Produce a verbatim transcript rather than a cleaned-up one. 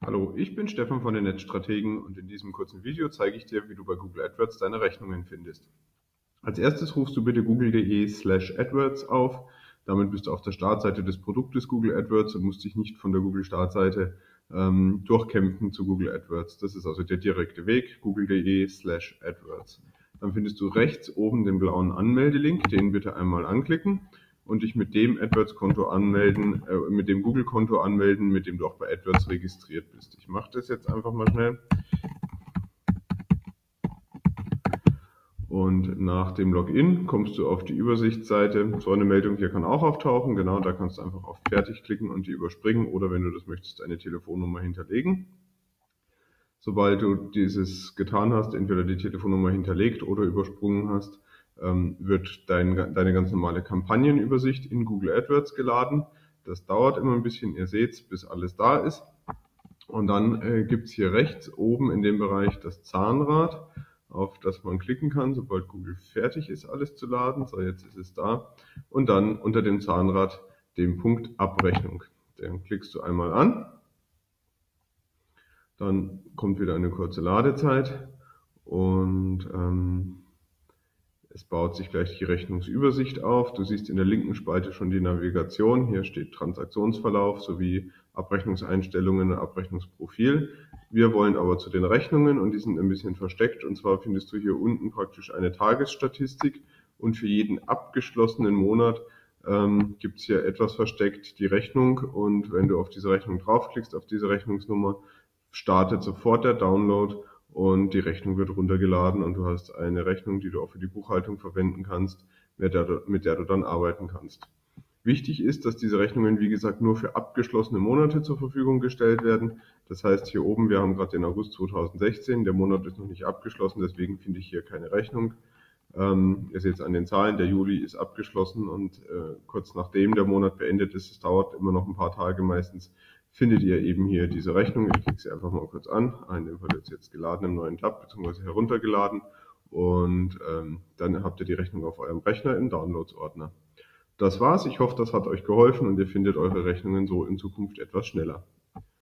Hallo, ich bin Stefan von den Netzstrategen und in diesem kurzen Video zeige ich dir, wie du bei Google AdWords deine Rechnungen findest. Als erstes rufst du bitte google.de slash AdWords auf. Damit bist du auf der Startseite des Produktes Google AdWords und musst dich nicht von der Google-Startseite ähm, durchkämpfen zu Google AdWords. Das ist also der direkte Weg, google.de slash AdWords. Dann findest du rechts oben den blauen Anmeldelink, den bitte einmal anklicken und dich mit dem AdWords-Konto anmelden, äh, mit dem Google-Konto anmelden, mit dem du auch bei AdWords registriert bist. Ich mache das jetzt einfach mal schnell. Und nach dem Login kommst du auf die Übersichtsseite. So eine Meldung hier kann auch auftauchen. Genau, da kannst du einfach auf Fertig klicken und die überspringen oder wenn du das möchtest, eine Telefonnummer hinterlegen. Sobald du dieses getan hast, entweder die Telefonnummer hinterlegt oder übersprungen hast, ähm, wird dein, deine ganz normale Kampagnenübersicht in Google AdWords geladen. Das dauert immer ein bisschen, ihr seht, bis alles da ist. Und dann äh, gibt es hier rechts oben in dem Bereich das Zahnrad, auf das man klicken kann, sobald Google fertig ist, alles zu laden. So, jetzt ist es da. Und dann unter dem Zahnrad den Punkt Abrechnung. Den klickst du einmal an. Dann kommt wieder eine kurze Ladezeit und ähm, es baut sich gleich die Rechnungsübersicht auf. Du siehst in der linken Spalte schon die Navigation. Hier steht Transaktionsverlauf sowie Abrechnungseinstellungen und Abrechnungsprofil. Wir wollen aber zu den Rechnungen und die sind ein bisschen versteckt. Und zwar findest du hier unten praktisch eine Tagesstatistik und für jeden abgeschlossenen Monat ähm, gibt es hier etwas versteckt die Rechnung. Und wenn du auf diese Rechnung draufklickst, auf diese Rechnungsnummer, startet sofort der Download und die Rechnung wird runtergeladen und du hast eine Rechnung, die du auch für die Buchhaltung verwenden kannst, mit der du, mit der du dann arbeiten kannst. Wichtig ist, dass diese Rechnungen, wie gesagt, nur für abgeschlossene Monate zur Verfügung gestellt werden. Das heißt, hier oben, wir haben gerade den August zweitausendsechzehn, der Monat ist noch nicht abgeschlossen, deswegen finde ich hier keine Rechnung. Ähm, ihr seht es an den Zahlen, der Juli ist abgeschlossen und äh, kurz nachdem der Monat beendet ist, es dauert immer noch ein paar Tage meistens, findet ihr eben hier diese Rechnung. Ich klicke sie einfach mal kurz an. In dem Fall wird jetzt geladen im neuen Tab bzw. heruntergeladen und ähm, dann habt ihr die Rechnung auf eurem Rechner im Downloads-Ordner. Das war's. Ich hoffe, das hat euch geholfen und ihr findet eure Rechnungen so in Zukunft etwas schneller.